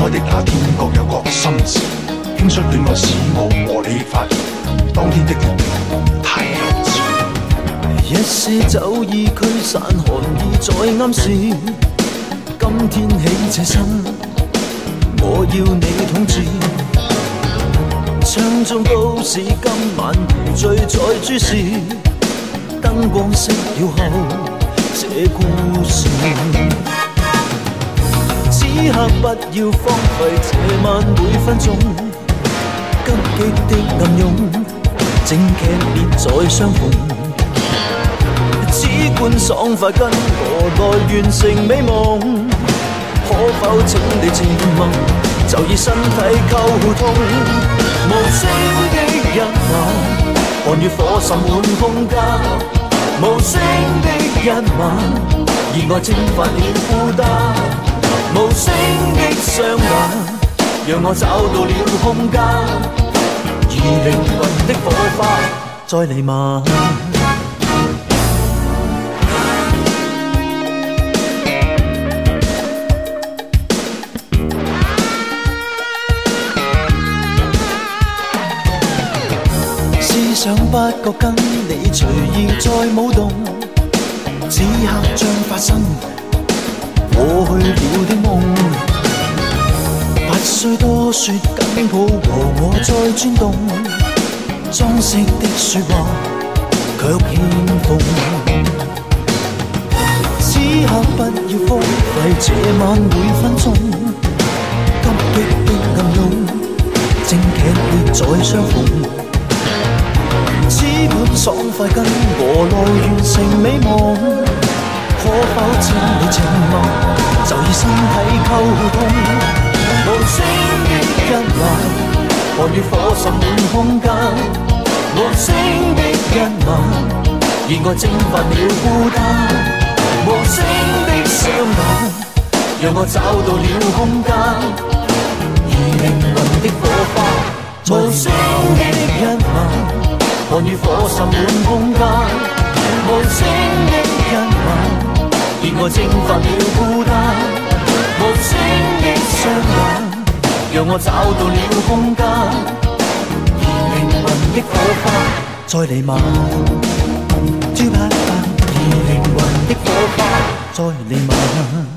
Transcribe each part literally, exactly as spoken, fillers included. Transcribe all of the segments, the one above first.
開的那天，各有各心事，傾出戀愛使我和你發現，當天的決定太幼稚。 一些酒意驅散寒意在暗示，今天起這心，我要你統治。窗中都是今晚如醉在注視，燈光熄了後，這故事。此刻不要荒廢這晚每分鐘，急激的暗湧，正劇烈在相逢。只管爽快跟我來完成美夢，可否請你靜默，就以身體溝通。無聲的一晚，寒與火滲滿空間。無聲的一晚，意外蒸發了孤單。無聲的雙眼，讓我找到了空間，而靈魂的火花再彌漫。想不覺跟你隨意在舞動，此刻將發生過去了的夢。不需多說緊抱和我再轉動，裝飾的説話卻欠奉。此刻不要荒廢這晚每分鐘，急激的暗湧，正劇烈在相逢。只管爽快跟我來完成美夢，可否請你靜默，就以身體溝通。無聲的一晚，寒與火滲滿空間。無聲的一晚，意外蒸發了孤單。無聲的雙眼，讓我找到了空間，而靈魂的火花。無聲的一晚，寒與火滲滿空間。無聲的一晚，意外蒸發了孤單。無聲的雙眼，讓我找到了空間，而靈魂的火花再彌漫。而靈魂的火花再彌漫。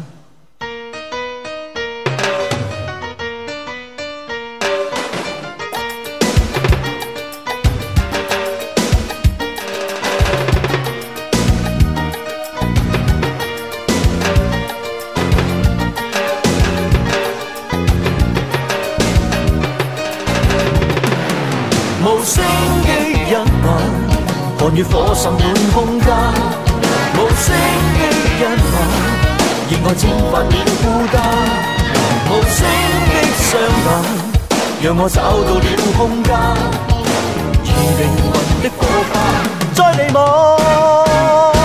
無聲的一晚，寒與火滲滿空間。無聲的一晚，意外蒸發了孤單。無聲的雙眼，讓我找到了空間，而靈魂的火花再彌漫。